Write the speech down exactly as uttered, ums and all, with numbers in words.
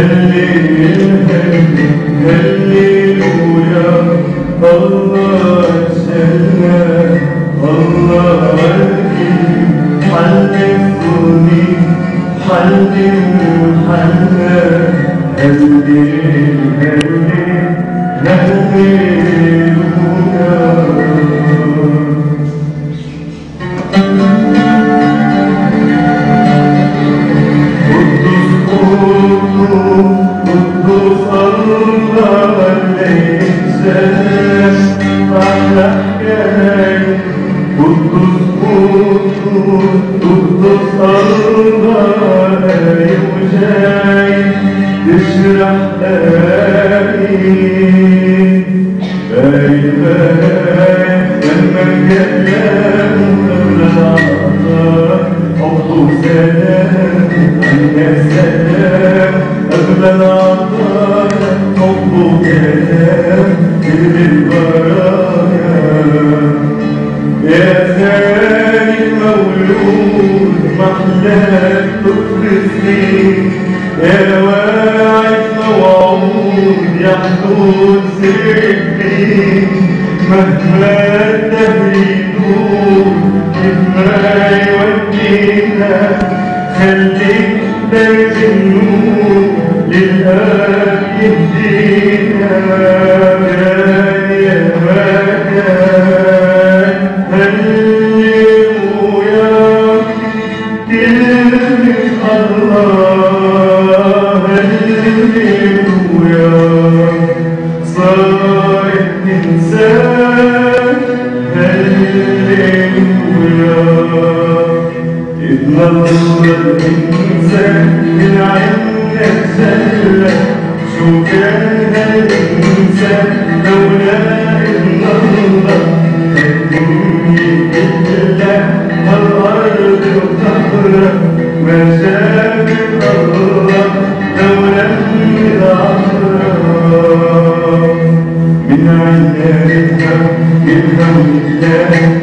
هللويا هللويا الله أرسلنا الله الكريم حلفني حل الحنة هلل هلل هللويا قدوس الله ليس على حكاية قدوس قدوس الله يوجاي تشرح آي آي آي لما كلام قبل العطاء حب سلام يا سلام قبل العطاء حب كلام كل البرايا يا ثاني المولود محلاك تفرسني يا واعد موعود يحدود سرقني مهما الدهر يدور كيفما يودينا خليك درب النور للآب يهدينا يا مكان هللويا كلمة الله هللويا صارت إنسان هللويا ابن الله الإنسان من عندك سلة شو كان الإنسان لولا ابن الله الدنيا إلا الأرض وطهرة ما شاف الله لولا العذراء من عندك من حول الله